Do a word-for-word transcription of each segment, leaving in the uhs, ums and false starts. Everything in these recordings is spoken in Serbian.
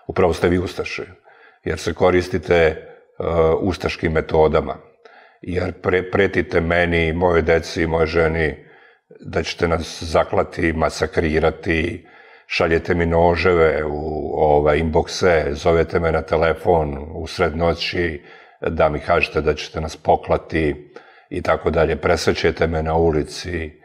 upravo ste vi ustaše, jer se koristite ustaškim metodama, jer pretite meni, mojoj deci i mojoj ženi da ćete nas zaklati, masakrirati, šaljete mi noževe u inboxe, zovete me na telefon u sred noći da mi kažete da ćete nas poklati i tako dalje, presrećete me na ulici.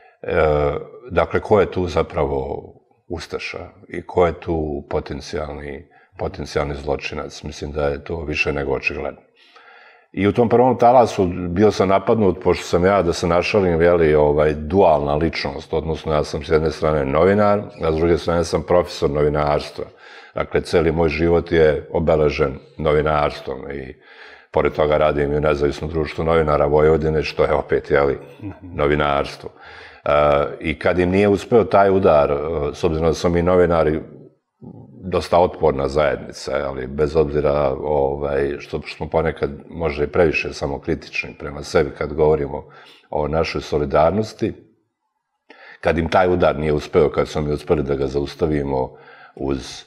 Dakle, ko je tu zapravo ustaša i ko je tu potencijalni zločinac? Mislim da je to više nego očigledno. I u tom prvom talasu bio sam napadnut, pošto sam ja, da se našalim, dualna ličnost, odnosno ja sam s jedne strane novinar, a s druge strane sam profesor novinarstva. Dakle, celi moj život je obeležen novinarstvom i pored toga radim i u Nezavisnom društvu novinara Vojvodine, što je opet, jeli, novinarstvo. I kad im nije uspeo taj udar, s obzirom da smo mi novinari dosta otporna zajednica, ali bez obzira što smo ponekad možda i previše samokritični prema sebi kad govorimo o našoj solidarnosti, kad im taj udar nije uspeo, kad smo mi uspeli da ga zaustavimo uz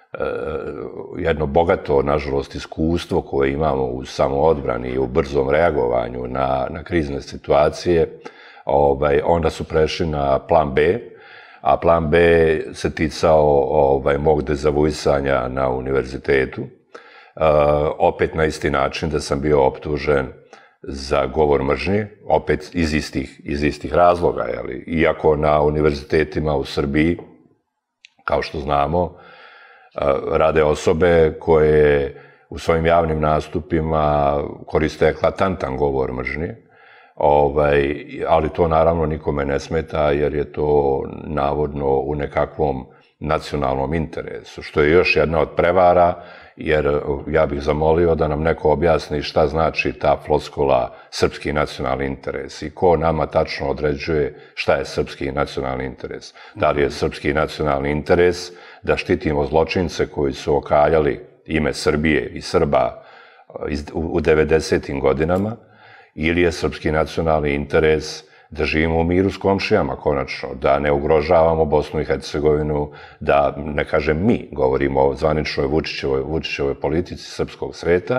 jedno bogato, nažalost, iskustvo koje imamo u samoodbrani i u brzom reagovanju na krizne situacije, onda su prešli na plan B, a plan B se ticao mog dezavuisanja na univerzitetu, opet na isti način da sam bio optužen za govor mržnje, opet iz istih razloga, iako na univerzitetima u Srbiji, kao što znamo, rade osobe koje u svojim javnim nastupima koriste eklatantan govor mržnje, ali to naravno nikome ne smeta jer je to navodno u nekakvom nacionalnom interesu, što je još jedna od prevara, jer ja bih zamolio da nam neko objasni šta znači ta floskula srpski nacionalni interes i ko nama tačno određuje šta je srpski nacionalni interes. Da li je srpski nacionalni interes da štitimo zločince koji su okaljali ime Srbije i Srba u devedesetim godinama, ili je srpski nacionalni interes da živimo u miru s komšijama, konačno, da ne ugrožavamo Bosnu i Hercegovinu, da, ne kažem mi, govorimo o zvaničnoj Vučićevoj politici srpskog sveta,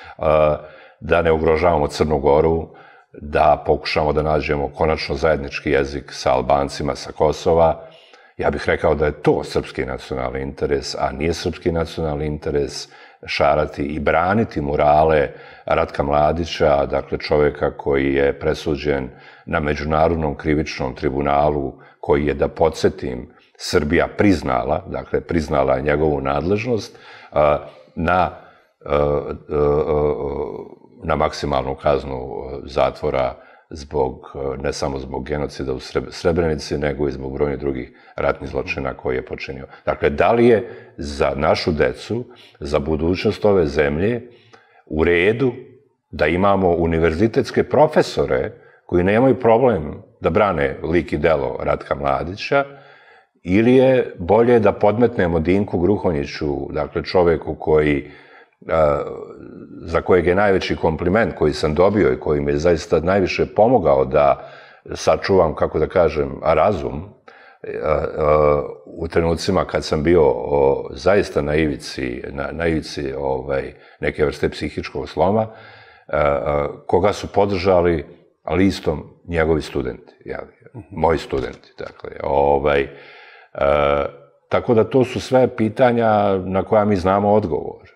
da ne ugrožavamo Crnu Goru, da pokušamo da nađemo konačno zajednički jezik sa Albancima sa Kosova. Ja bih rekao da je to srpski nacionalni interes, a nije srpski nacionalni interes šarati i braniti murale Ratka Mladića, dakle čoveka koji je presuđen na Međunarodnom krivičnom tribunalu, koji je, da podsjetim, Srbija priznala, dakle priznala je njegovu nadležnost na maksimalnu kaznu zatvora zbog, ne samo zbog genocida u Srebrenici, nego i zbog brojnih drugih ratnih zločina koje je počinio. Dakle, da li je za našu decu, za budućnost ove zemlje, u redu da imamo univerzitetske profesore koji nemaju problem da brane lik i delo Ratka Mladića, ili je bolje da podmetnemo Dinku Gruhonjiću, dakle čoveku koji, za kojeg je najveći kompliment koji sam dobio i koji mi je zaista najviše pomogao da sačuvam, kako da kažem, razum u trenucima kad sam bio zaista na ivici, na ivici neke vrste psihičkog sloma, koga su podržali listom njegovi studenti, moji studenti, dakle. Tako da to su sve pitanja na koja mi znamo odgovor.